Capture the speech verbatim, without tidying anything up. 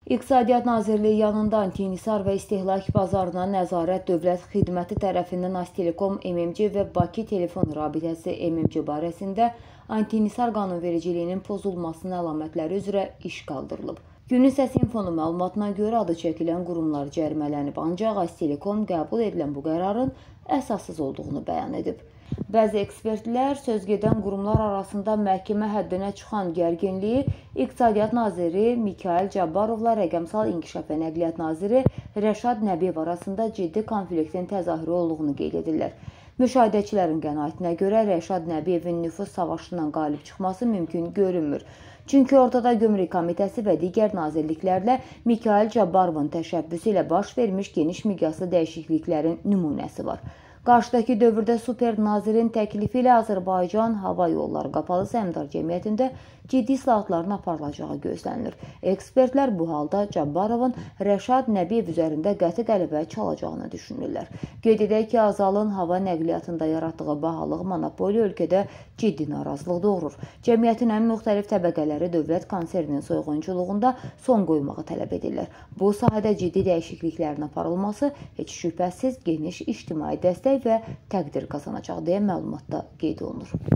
İqtisadiyyat Nazirliyi yanında anti-inhisar və istehlak bazarına nəzarət Dövlət Xidməti tərəfindən Aztelekom M M C və Bakı Telefon Rabitəsi M M C barəsində anti-inhisar qanunvericiliyinin pozulmasının əlamətləri üzrə iş qaldırılıb. Günün Səsi İnfonun məlumatına görə adı çəkilən qurumlar cərimələnib, ancaq Aztelekom qəbul edilən bu qərarın əsassız olduğunu bəyan edib. Bəzi ekspertlər sözgedən qurumlar arasında məhkəmə həddinə çıxan gərginliyi İqtisadiyyat Naziri Mikayıl Cabbarovla Rəqəmsal İnkişaf və Nəqliyyat Naziri Rəşad Nəbiyev arasında ciddi konfliktin təzahürü olduğunu qeyd edirlər. Müşahidəçilərin qənaətinə görə Rəşad Nəbiyevin nüfuz savaşından qalib çıxması mümkün görünmür. Çünki ortada Gömrük Komitəsi və digər nazirliklərlə Mikayıl Cabbarovun təşəbbüsü ilə baş vermiş geniş miqyaslı dəyişikliklərin nümunəsi var. Qarşıdakı dövrdə super nazirin təklifi ilə Azərbaycan Hava Yolları Qapalı Səhmdar Cəmiyyətində ciddi islahatların aparılacağı gözlənilir. Ekspertlər bu halda Cabbarovun Rəşad Nəbiyev üzərində qəti qələbə çalacağını düşünürlər. Qeyd edək ki, Azalın hava nəqliyyatında yaratdığı bahalıq monopoli ölkədə ciddi narazılıq doğurur. Cəmiyyətin ən müxtəlif təbəqələri dövlət konserninin soyğunçuluğunda son qoymağı tələb edirlər. Bu sahədə ciddi dəyişikliklərin aparılması heç şübhəsiz geniş ictimai dəstək və təqdir qazanacaq deyə məlumatda qeyd olunur.